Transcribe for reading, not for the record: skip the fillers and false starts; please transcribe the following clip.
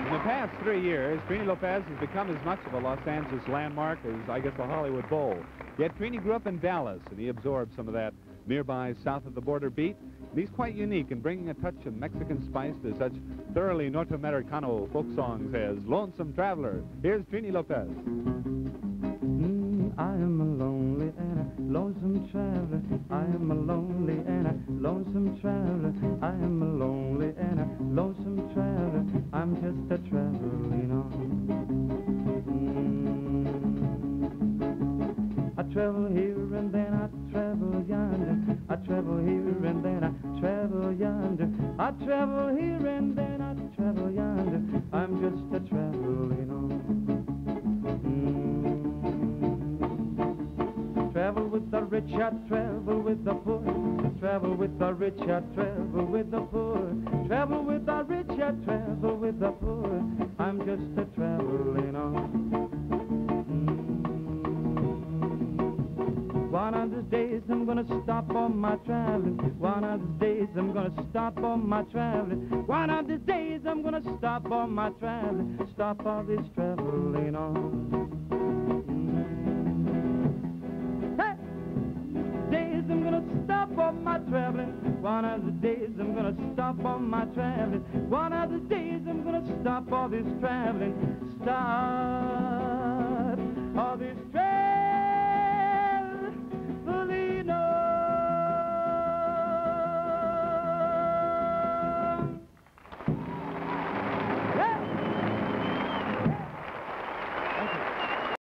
In the past 3 years, Trini Lopez has become as much of a Los Angeles landmark as, I guess, the Hollywood Bowl. Yet Trini grew up in Dallas, and he absorbed some of that nearby south-of-the-border beat. And he's quite unique in bringing a touch of Mexican spice to such thoroughly Norte-Americano folk songs as Lonesome Traveler. Here's Trini Lopez. I am a lonely and a lonesome traveler. I am a lonely and a lonesome traveler. I am a lonely and a lonesome traveler. I'm just a traveling on. I travel here and then I travel yonder. I travel here and then I travel yonder. I travel here and then I travel yonder. I'm just a traveling on. Travel with the rich, I travel with the poor. Travel with the rich, I travel with the poor. Travel with the rich, I travel with the poor. I'm just a traveling on. One of these days I'm gonna stop on my traveling. One of these days I'm gonna stop on my traveling. One of these days I'm gonna stop on my traveling. Stop all this traveling on. I'm gonna stop on my traveling. One of the days I'm gonna stop on my traveling. One of the days I'm gonna stop all this traveling. Stop all this traveling.